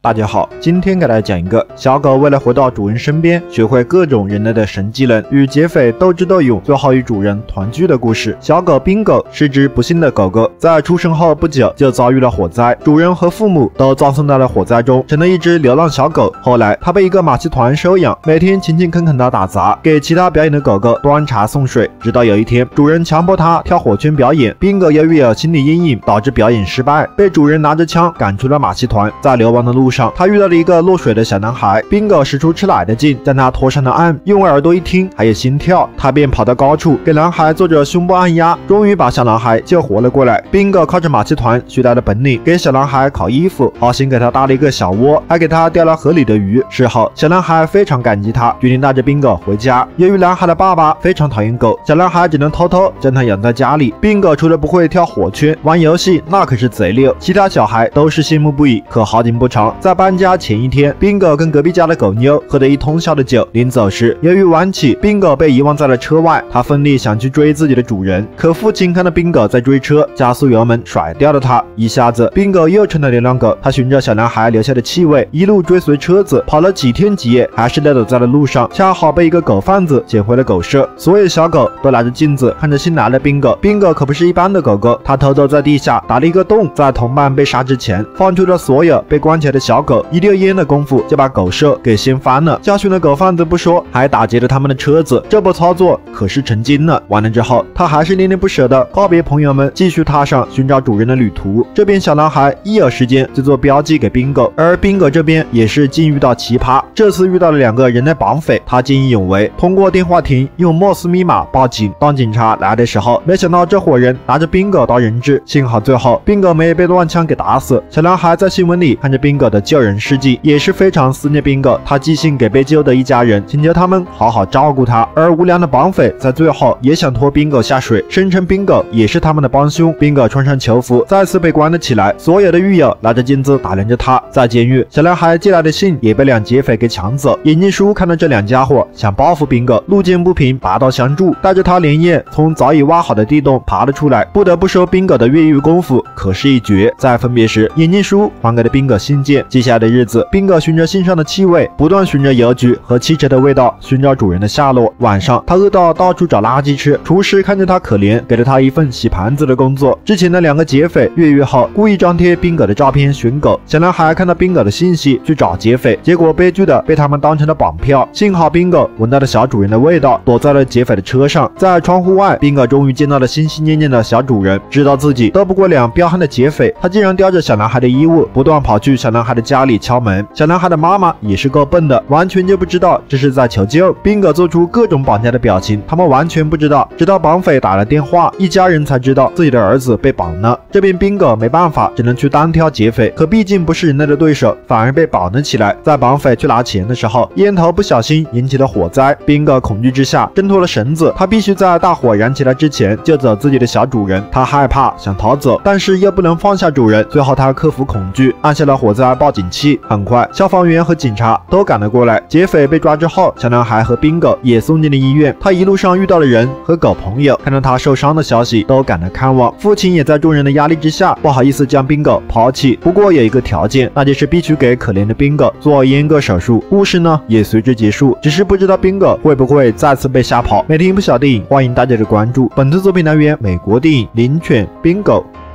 大家好，今天给大家讲一个小狗为了回到主人身边，学会各种人类的神技能，与劫匪斗智斗勇，最后与主人团聚的故事。小狗宾狗是只不幸的狗狗，在出生后不久就遭遇了火灾，主人和父母都葬送在了火灾中，成了一只流浪小狗。后来它被一个马戏团收养，每天勤勤恳恳地打杂，给其他表演的狗狗端茶送水。直到有一天，主人强迫它跳火圈表演，宾狗由于有心理阴影，导致表演失败，被主人拿着枪赶出了马戏团。在流亡的路上，他遇到了一个落水的小男孩，宾狗使出吃奶的劲，将他拖上了岸。用耳朵一听，还有心跳，他便跑到高处，给男孩做着胸部按压，终于把小男孩救活了过来。宾狗靠着马戏团学来的本领，给小男孩烤衣服，好心给他搭了一个小窝，还给他钓了河里的鱼。事后，小男孩非常感激他，决定带着宾狗回家。由于男孩的爸爸非常讨厌狗，小男孩只能偷偷将他养在家里。宾狗除了不会跳火圈，玩游戏那可是贼溜，其他小孩都是羡慕不已。可好景不长，在搬家前一天，宾狗跟隔壁家的狗妞喝得一通宵的酒，临走时，由于晚起，宾狗被遗忘在了车外。他奋力想去追自己的主人，可父亲看到宾狗在追车，加速油门甩掉了他，一下子宾狗又成了流浪狗。他循着小男孩留下的气味，一路追随车子，跑了几天几夜，还是累倒在了路上，恰好被一个狗贩子捡回了狗舍。所有小狗都拿着镜子看着新来的宾狗，宾狗可不是一般的狗狗，他偷偷在地下打了一个洞，在同伴被杀之前，放出了所有被关起来的小狗，一溜烟的功夫就把狗舍给掀翻了，教训了狗贩子不说，还打劫了他们的车子。这波操作可是成精了。完了之后，他还是恋恋不舍的告别朋友们，继续踏上寻找主人的旅途。这边小男孩一有时间就做标记给宾狗，而宾狗这边也是竟遇到奇葩，这次遇到了2个人类绑匪，他见义勇为，通过电话亭用莫斯密码报警。当警察来的时候，没想到这伙人拿着宾狗当人质，幸好最后宾狗没有被乱枪给打死。小男孩在新闻里看着宾狗的救人事迹，也是非常思念宾狗，他寄信给被救的一家人，请求他们好好照顾他。而无良的绑匪在最后也想拖宾狗下水，声称宾狗也是他们的帮凶。宾狗穿上囚服，再次被关了起来，所有的狱友拿着镜子打量着他。在监狱，小男孩寄来的信也被2劫匪给抢走。眼镜叔看到这2家伙想报复宾狗，路见不平拔刀相助，带着他连夜从早已挖好的地洞爬了出来。不得不说，宾狗的越狱功夫可是一绝。在分别时，眼镜叔还给了宾狗信件。接下来的日子，宾狗循着信上的气味，不断循着邮局和汽车的味道寻找主人的下落。晚上，他饿到到处找垃圾吃，厨师看着他可怜，给了他一份洗盘子的工作。之前的2个劫匪越狱后，故意张贴宾狗的照片寻狗，小男孩看到宾狗的信息去找劫匪，结果悲剧的被他们当成了绑票。幸好宾狗闻到了小主人的味道，躲在了劫匪的车上。在窗户外，宾狗终于见到了心心念念的小主人，知道自己斗不过2彪悍的劫匪，他竟然叼着小男孩的衣物，不断跑去小男孩的家里敲门。小男孩的妈妈也是够笨的，完全就不知道这是在求救。宾狗做出各种绑架的表情，他们完全不知道，直到绑匪打了电话，一家人才知道自己的儿子被绑了。这边宾狗没办法，只能去单挑劫匪，可毕竟不是人类的对手，反而被绑了起来。在绑匪去拿钱的时候，烟头不小心引起了火灾，宾狗恐惧之下挣脱了绳子，他必须在大火燃起来之前救走自己的小主人。他害怕想逃走，但是又不能放下主人，最后他克服恐惧，按下了火灾报警器。很快，消防员和警察都赶了过来。劫匪被抓之后，小男孩和宾狗也送进了医院。他一路上遇到了人和狗朋友，看到他受伤的消息都赶来看望。父亲也在众人的压力之下不好意思将宾狗抛弃，不过有一个条件，那就是必须给可怜的宾狗做阉割手术。故事呢也随之结束，只是不知道宾狗会不会再次被吓跑。每天一部小电影，欢迎大家的关注。本次作品来源美国电影《灵犬宾狗》。